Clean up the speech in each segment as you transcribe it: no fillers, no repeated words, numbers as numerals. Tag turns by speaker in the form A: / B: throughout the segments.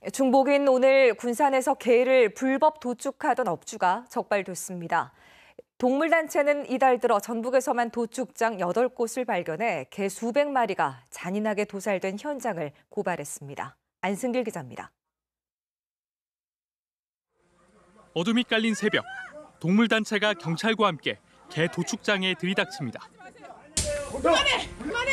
A: 중복인 오늘 군산에서 개를 불법 도축하던 업주가 적발됐습니다. 동물단체는 이달 들어 전북에서만 도축장 8곳을 발견해 개 수백 마리가 잔인하게 도살된 현장을 고발했습니다. 안승길 기자입니다.
B: 어둠이 깔린 새벽, 동물단체가 경찰과 함께 개 도축장에 들이닥칩니다.
C: 그만해!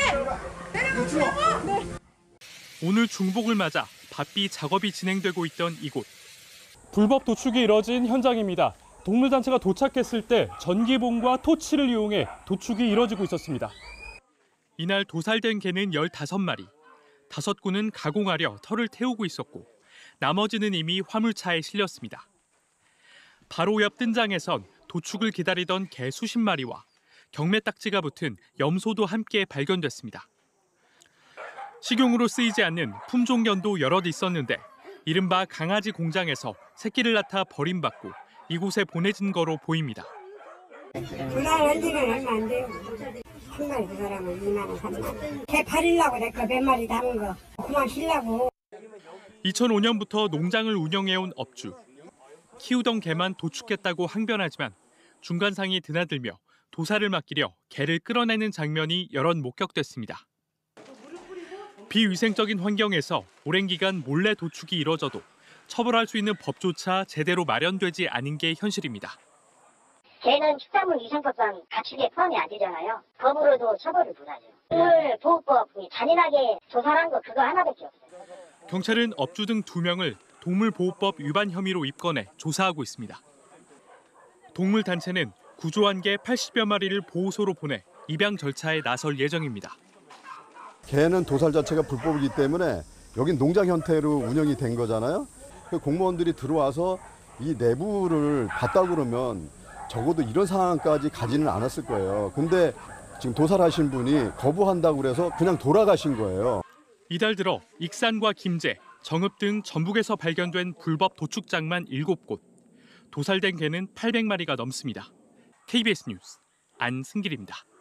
B: 오늘 중복을 맞아 바삐 작업이 진행되고 있던 이곳.
D: 불법 도축이 이뤄진 현장입니다. 동물단체가 도착했을 때 전기봉과 토치를 이용해 도축이 이뤄지고 있었습니다.
B: 이날 도살된 개는 15마리. 5구는 가공하려 털을 태우고 있었고 나머지는 이미 화물차에 실렸습니다. 바로 옆 뜬장에선 도축을 기다리던 개 수십 마리와 경매 딱지가 붙은 염소도 함께 발견됐습니다. 식용으로 쓰이지 않는 품종견도 여럿 있었는데 이른바 강아지 공장에서 새끼를 낳아 버림받고 이곳에 보내진 거로 보입니다.
E: 도살한 지는 얼마 안 돼요. 한 마리 그 사람은 2만 원, 3만 원. 개 팔려고 내거 몇 마리 담은 거. 그만 쉬려고.
B: 2005년부터 농장을 운영해온 업주. 키우던 개만 도축했다고 항변하지만 중간상이 드나들며 도살을 맡기려 개를 끌어내는 장면이 여럿 목격됐습니다. 비위생적인 환경에서 오랜 기간 몰래 도축이 이뤄져도 처벌할 수 있는 법조차 제대로 마련되지 않은 게 현실입니다.
F: 개는 축산물위생법상 가축에 포함이 안 되잖아요. 법으로도 처벌을 못하죠. 동물보호법이 잔인하게 도살한 거 그거 하나밖에 없어요.
B: 경찰은 업주 등 2명을 동물보호법 위반 혐의로 입건해 조사하고 있습니다. 동물단체는 구조한 개 80여 마리를 보호소로 보내 입양 절차에 나설 예정입니다.
G: 개는 도살 자체가 불법이기 때문에 여긴 농장 형태로 운영이 된 거잖아요. 공무원들이 들어와서 이 내부를 봤다 그러면 적어도 이런 상황까지 가지는 않았을 거예요. 근데 지금 도살하신 분이 거부한다고 그래서 그냥 돌아가신 거예요.
B: 이달 들어 익산과 김제, 정읍 등 전북에서 발견된 불법 도축장만 7곳, 도살된 개는 800마리가 넘습니다. KBS 뉴스 안승길입니다.